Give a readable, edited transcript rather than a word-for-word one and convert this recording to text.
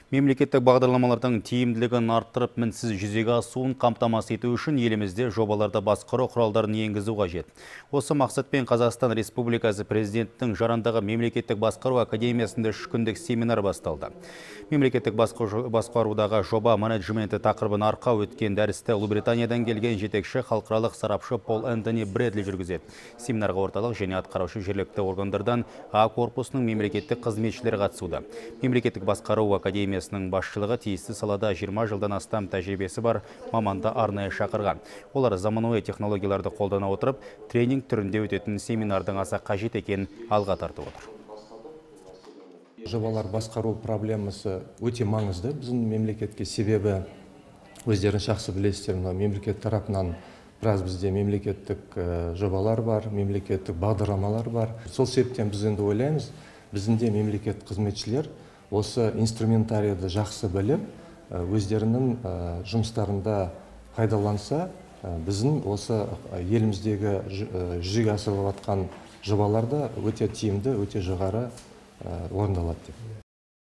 Мемлекеттік бағдарламалардың тиімділігін арттырып, мінсіз жүзеге асуын қамтамасыз ету үшін елімізде жобаларды басқару құралдарын енгізу қажет. Осы мақсатпен Қазақстан Республикасы Президенттің жанындағы Мемлекеттік басқару академиясында 3 күндік семинар басталды. Мемлекеттік басқарудағы жоба менеджменті тақырыбын арқау өткен дәрісті Ұлыбританиядан келген жетекші халықаралық сарапшы Пол Энтони Брэдли жүргізеді. Семинарға орталық және атқарушы жергілікті органдардан А корпусының мемлекеттік қызметшілері қатысуда. Мемлекеттік басқару академиясының басшылығы тиісті салада 20 жылдан астам тәжірибесі бар маманды арнайы шақырған. Олар заманауи технологияларды қолдана отырып, тренинг түрінде өтетін семинардың аса қажет екенін алға тартып отыр. Жобалар басқару проблемасы өте маңызды біздің мемлекетке, себебі өздеріңіз жақсы білесіздер, мемлекет тарапынан біраз бізде мемлекеттік жобалар бар, мемлекеттік бағдарламалар бар. Сол себептен біз енді ойлаймыз, біздің мемлекет қызметшілер осы инструментарийді жақсы біліп, өздерінің жұмыстарында пайдаланса, біздің осы еліміздегі жүзеге асырылып жатқан жобаларда өте тиімді, өте жоғары орындалады деп.